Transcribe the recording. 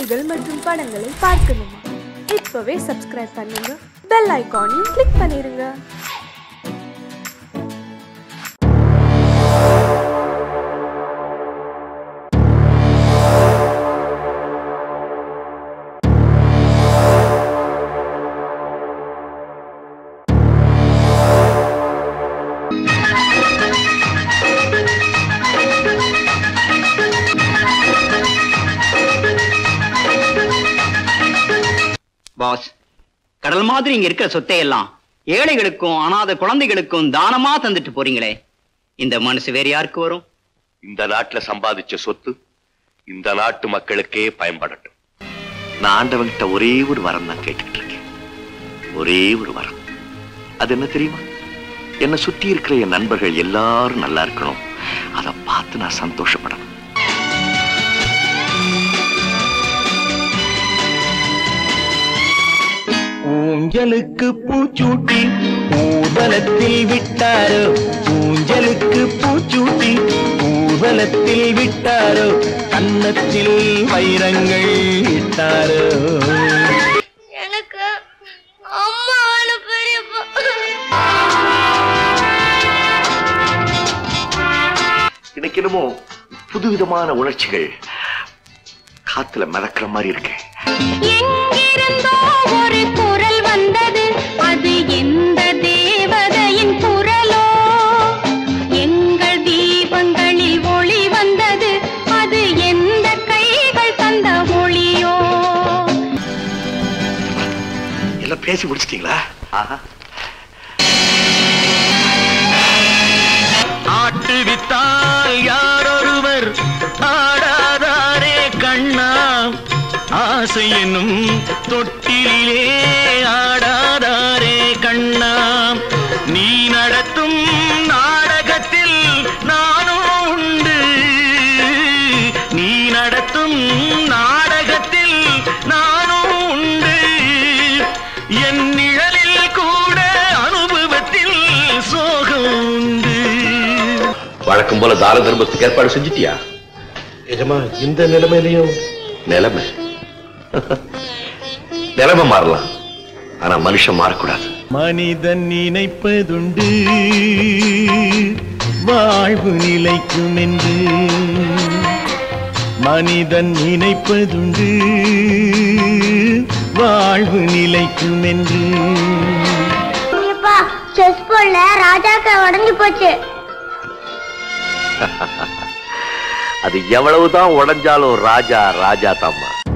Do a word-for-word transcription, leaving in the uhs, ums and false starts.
நிகழ்ச்சிகள் மற்றும் படங்களை பார்க்கணுமா? இப்பவே சப்ஸ்கிரைப் பண்ணுங்க, பெல் ஐகானையும் கிளிக் பண்ணிருங்க. பாஸ், கடல் மாதிரி இங்க இருக்கிற சொத்தை எல்லாம் ஏழைகளுக்கும் அனாதை குழந்தைகளுக்கும் தானமா தந்துட்டு போறீங்களே, இந்த மனசு வேற யாருக்கு வரும்? இந்த நாட்டுல சம்பாதிச்ச சொத்து இந்த நாட்டு மக்களுக்கே பயன்படட்டும். நான் ஆண்டவன்கிட்ட ஒரே ஒரு வரம் தான் கேட்டுக்கிட்டு இருக்கேன். ஒரே ஒரு வரம். அது என்ன தெரியுமா? என்னை சுத்தி இருக்கிற என் நண்பர்கள் எல்லாரும் நல்லா இருக்கணும். அதை பார்த்து நான் சந்தோஷப்படணும். ஊஞ்சலுக்கு பூச்சூட்டி ஊர்வலத்தில் விட்டாரோ, ஊஞ்சலுக்கு பூச்சூட்டி ஊர்வலத்தில் விட்டாரோ, கன்னத்தில் வைரங்கள் இட்டாரோ. எனக்கு அம்மா பெரியப்பா. இன்னைக்கு என்னமோ புதுவிதமான உணர்ச்சிகள் காத்துல மிதக்கிற மாதிரி இருக்கு. எங்கிருந்தோ ஒரு குரல் வந்தது, அது எந்த தேவதையின் குரலோ? எங்கள் தீபங்களில் ஒளி வந்தது, அது எந்த கைகள் தந்த ஒளியோ? எல்லாம் பேசி முடிச்சிட்டீங்களா? ஆட்டு வித்தால் யாரொருவர் ஆடாதாரே கண்ணா, ஆசை என்னும் தொட்டிலே ஆடாதாரே கண்ணா. நீ நடத்தும் நாடகத்தில் நானும் உண்டு, நீ நடத்தும் நாடகத்தில் நானும் உண்டு. என் நிழலில் கூட அனுபவத்தில் சோகம் உண்டு. வழக்கம் போல தார தர்மத்துக்கு ஏற்பாடு செஞ்சிட்டியா? எஜமா, இந்த நிலைமையிலையும் நிலைமை நிலைமை மாறலாம், ஆனா மனுஷன் மாறக்கூடாது. மனிதன் நினைப்பதுண்டு வாழ்வு நிலைக்கும் என்று, மனிதன் நினைப்பதுண்டு வாழ்வு நிலைக்கும் என்று. செஸ் போர்ட்ல ராஜாக்கா உடைஞ்சு போச்சு. அது எவ்வளவுதான் உடைஞ்சாலும் ராஜா ராஜா தாம்மா.